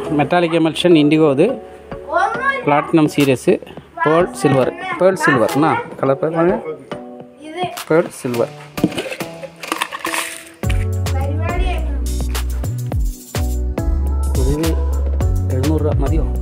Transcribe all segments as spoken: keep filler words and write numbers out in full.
Metallic emulsion indigo இது platinum series pearl silver pearl சில்வர்னா colour பாருங்க பேர்ல் சில்வர் இதுவே எழுநூறுரூவா மதியம்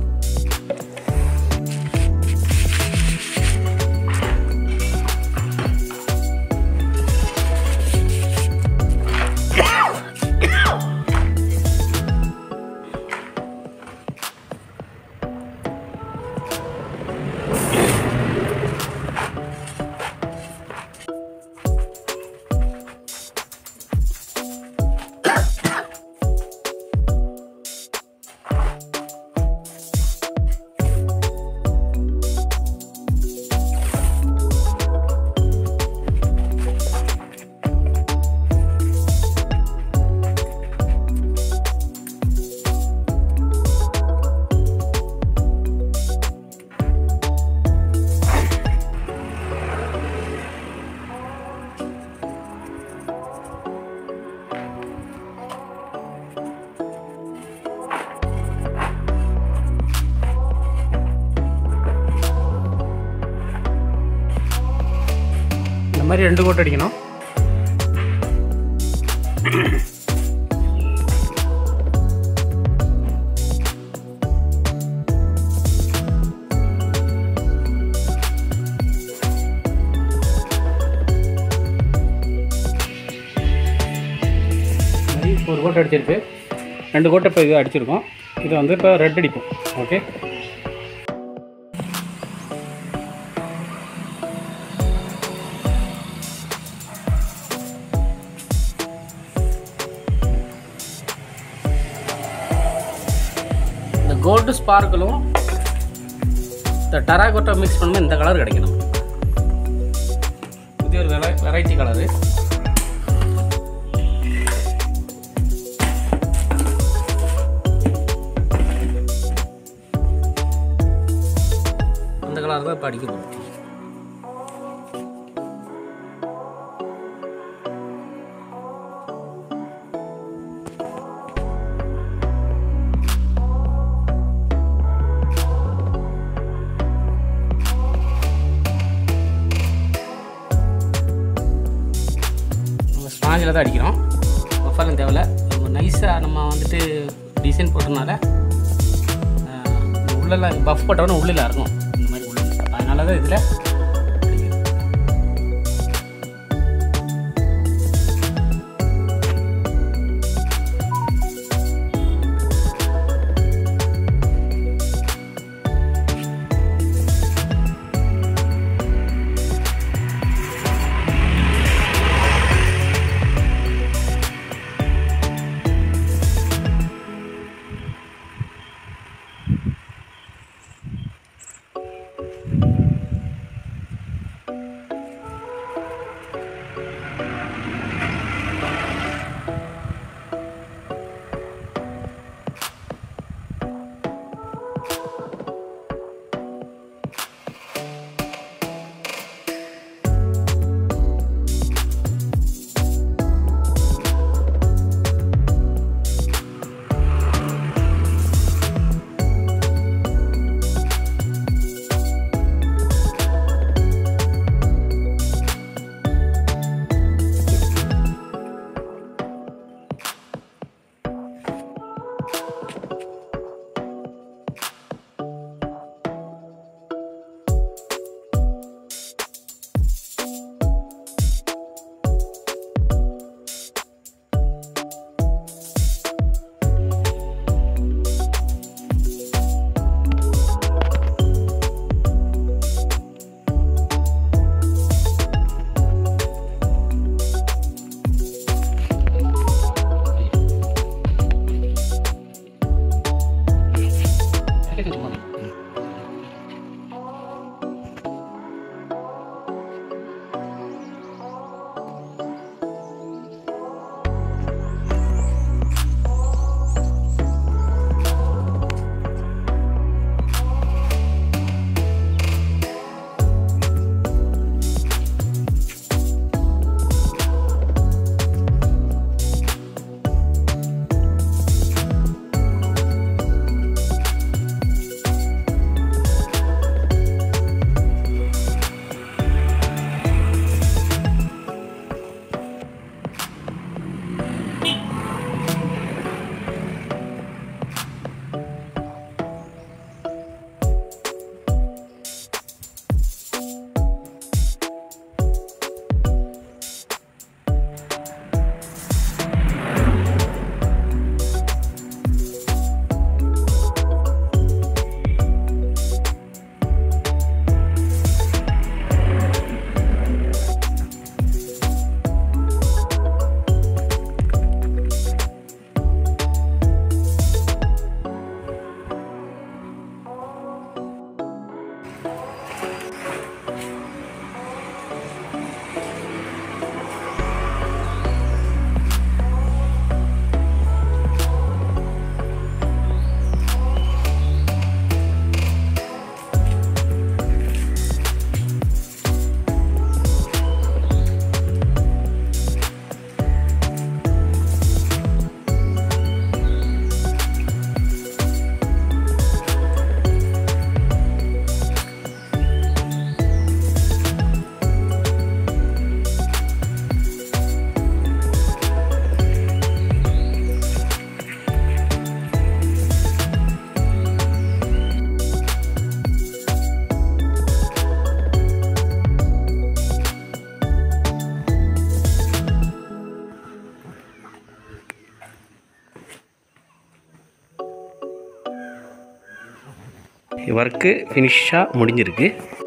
இந்த மாதிரி ரெண்டு கோட் அடிக்கணும். ஒரு கோட்டை அடிச்சிருக்கு, ரெண்டு கோட்டை இப்போ இது அடிச்சிருக்கோம். இதை வந்து இப்போ ரெட் அடிப்போம். ஓகே, இந்த கோல்டு ஸ்பார்க்கிளும் இந்த டெராகோட்டா மிக்ஸ் பண்ணும்போது இந்த கலர் கிடைக்கணும். புதிய ஒரு வெரை வெரைட்டி கலரு. அந்த கலர் தான் இப்போ அடிக்க போகிறோம். ஸ்பாஞ்சில் தான் அடிக்கிறோம். பஃபர்லாம் தேவையில்ல. நம்ம நைஸாக நம்ம வந்துட்டு டிசைன் போட்டதுனால உள்ளெல்லாம் பஃப் போட்டோன்னா உள்ளில் இருக்கும். இந்த மாதிரி உள்ள அதனால தான் இதில் ஒர்க்கு ஃபினிஷாக முடிஞ்சிருக்கு.